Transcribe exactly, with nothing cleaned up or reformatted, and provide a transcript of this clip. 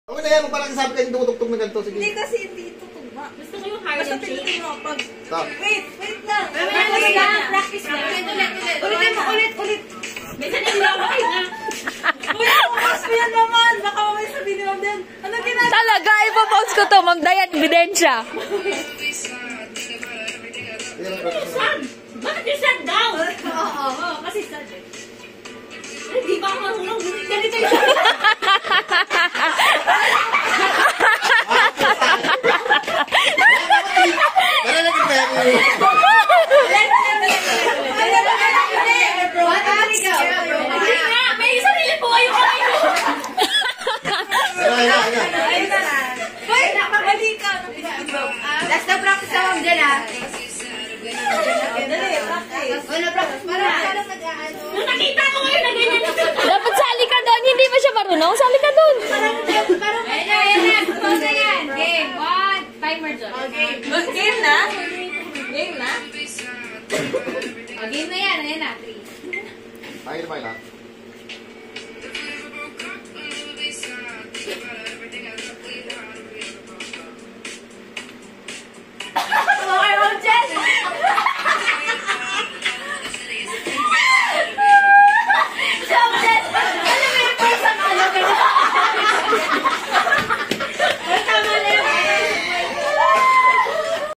Okay na yan, kung parang sabi kayo tumutugtog na ganito. Sige. Hindi kasi hindi ito tugma. Gusto ko yung hard Basta and pinutin shape. mo pag... Stop. Wait, wait lang. Practice lang, practice lang. Ulit, ulit, ulit. Ulitin mo, ulit, ulit. Minsan yung laway na. Kuya, umas ko yan naman. Baka mamay sabihin ni Ma'am Dayan. Ano ginagawa? Talaga, ipopost ko to, Ma'am Dayan, ebidensya. Sad! Bakit yung sad daw? Oo, oo, kasi sad eh. Hindi ba ako marunong? Ganito yung sad. Kaya na kiperi. Hindi nga, may sarili po kayo kayo. Ayun, ayun, ayun. Wait, nakabali ka. That's the practice na Ma'am Jen, ah. Dali, practice. Wala practice para para mag-ano. Nung nakita ko ngayon na ganyan na sad. Dapat sali ka doon, hindi ba siya marunong? Sali ka doon. Parang Ayun na, ayun na. Suppose na yan. Game. One. Timer dyan. Game na? Game na? O, game na yan. Ayan na. Three. Ayun, ayun.